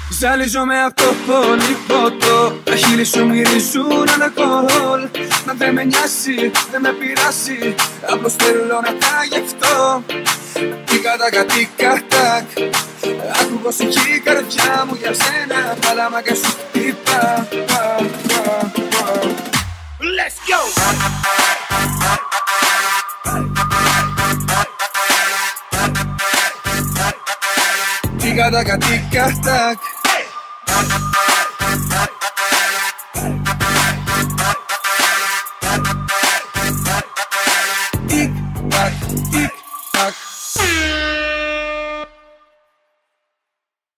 Ζαλίζομαι από το πολυπότο. Τα χείλη σου μυρίζουν αλκοόλ. Μα δεν με νοιάζει, δεν με πειράζει. Απλώς θέλω να τα γευτώ. Τίκα τάκα τίκα τάκ. Άκου πως έχει η καρδιά μου για σένα. Παλαμάκια σου χτυπά. Let's go! Τίκα τάκα τίκα τάκ.